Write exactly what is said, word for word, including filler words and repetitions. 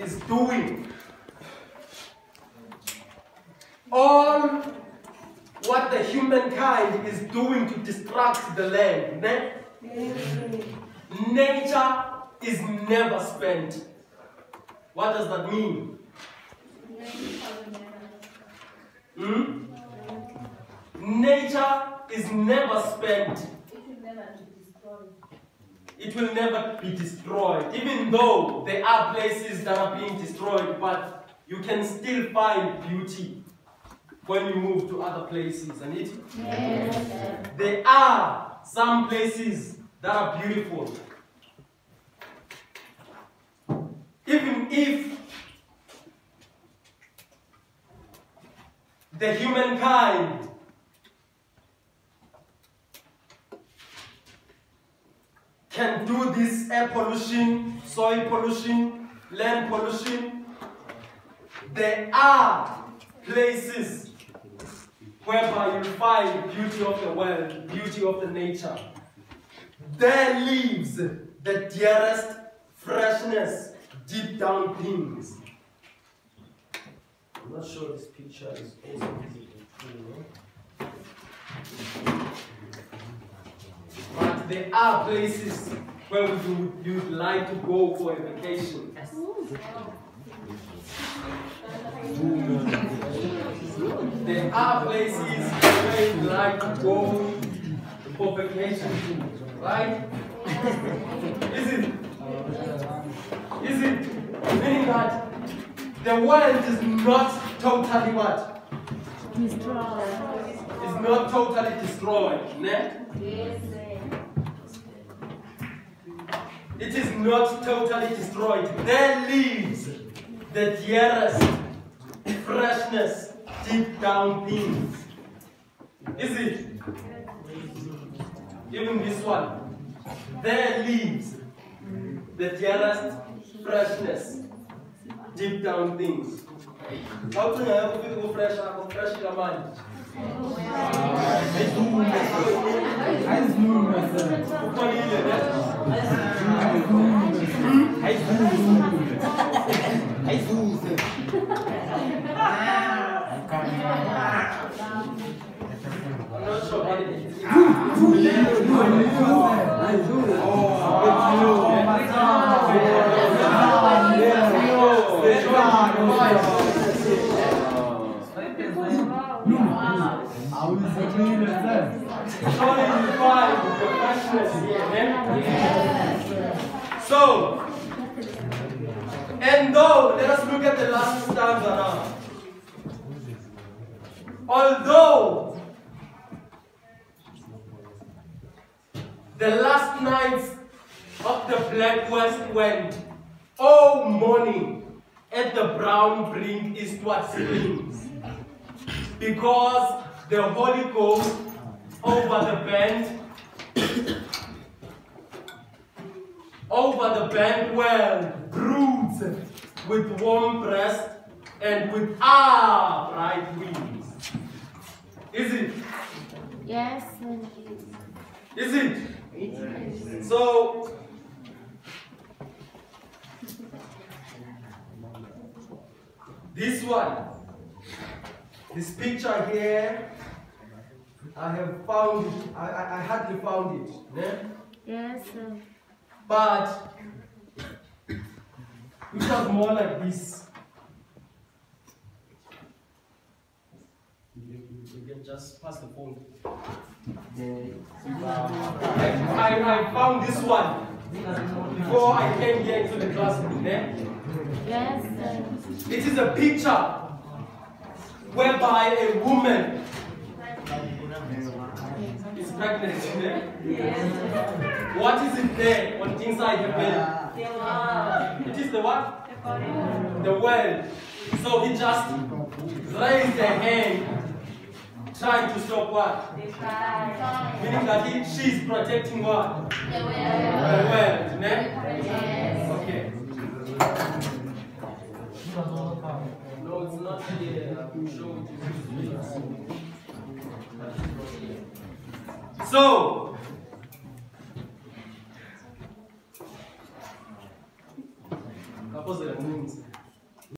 is doing. All what the humankind is doing to destruct the land. Ne? Nature is never spent. What does that mean? Hmm? Nature is never spent. It will never be destroyed. Even though there are places that are being destroyed, but you can still find beauty when you move to other places, and it? Yes. There are some places that are beautiful. Even if the humankind can do this air pollution, soil pollution, land pollution, there are places whereby you find beauty of the world, beauty of the nature. There lives the dearest freshness, deep down things. I'm not sure this picture is also visible. But there are places where you you'd like to go for a vacation. There are places where you'd like to go for vacation, right? Is it? Is it? Meaning that the world is not totally what? Destroyed. It's not totally destroyed, ne? Yes. It is not totally destroyed. There lives the dearest freshness, deep down things. Is it? Even this one. There lives the dearest freshness, deep down things. How to know if you fresh or fresh in your mind? I'm not sure what it is. So, and though, let us look at the last stanza now. Although the last nights of the black west went, oh morning, at the brown brink eastward springs, because the Holy Ghost over the bend, over the bend world broods with warm breast and with ah bright wings. Is it? Yes. Is it? Yes. So, this one, this picture here, I have found it, I, I, I hardly found it. Yeah? Yes. Sir. But it was more like this. You can just pass the phone. I, I found this one before I came here into the classroom. Yeah? Yes. Sir. It is a picture whereby a woman is pregnant. Yeah? Yes. What is it there on inside the belly? It is the what? The world. So he just raised a hand trying to stop what? Meaning that he, she is protecting what? The world. The world. Yes. Okay. No, it's not here. I'm sure it is. So, kapos de moons.